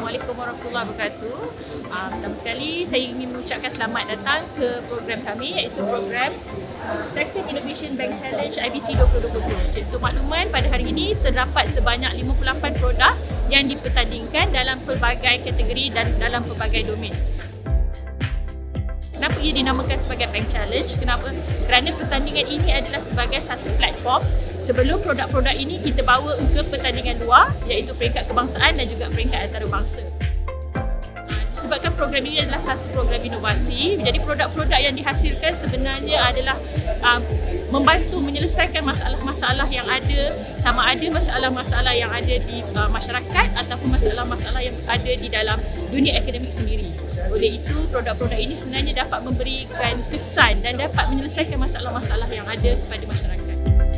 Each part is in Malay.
Assalamualaikum warahmatullahi wabarakatuh. Pertama sekali saya ingin mengucapkan selamat datang ke program kami, iaitu program Sector Innovation Bank Challenge IBC 2020. Untuk makluman, pada hari ini terdapat sebanyak 58 produk yang dipertandingkan dalam pelbagai kategori dan dalam pelbagai domain. Kenapa ia dinamakan sebagai Bank Challenge? Kenapa? Kerana pertandingan ini adalah sebagai satu platform sebelum produk-produk ini kita bawa ke pertandingan luar, iaitu peringkat kebangsaan dan juga peringkat antarabangsa. Disebabkan program ini adalah satu program inovasi, jadi produk-produk yang dihasilkan sebenarnya adalah membantu menyelesaikan masalah-masalah yang ada, sama ada masalah-masalah yang ada di masyarakat ataupun masalah-masalah yang ada di dalam dunia akademik sendiri. Oleh itu, produk-produk ini sebenarnya dapat memberikan kesan dan dapat menyelesaikan masalah-masalah yang ada kepada masyarakat.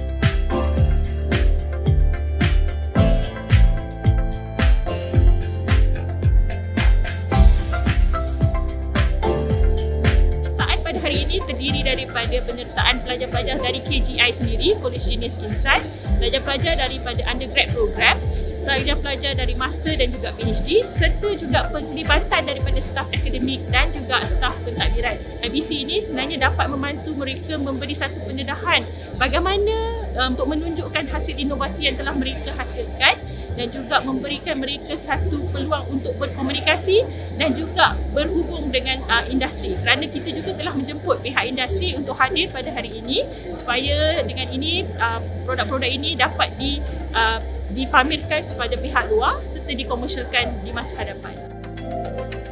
Hari ini terdiri daripada penyertaan pelajar-pelajar dari KGI sendiri, College Genius Insight, pelajar-pelajar daripada undergrad program, pelajar-pelajar dari master dan juga PhD, serta juga penglibatan daripada staf akademik dan juga staf pentadbiran. IBC ini sebenarnya dapat membantu mereka memberi satu pendedahan bagaimana untuk menunjukkan hasil inovasi yang telah mereka hasilkan dan juga memberikan mereka satu peluang untuk berkomunikasi dan juga berhubung dengan industri. Kerana kita juga telah menjemput pihak industri untuk hadir pada hari ini supaya dengan ini produk-produk ini dapat dipamerkan kepada pihak luar serta dikomersialkan di masa hadapan.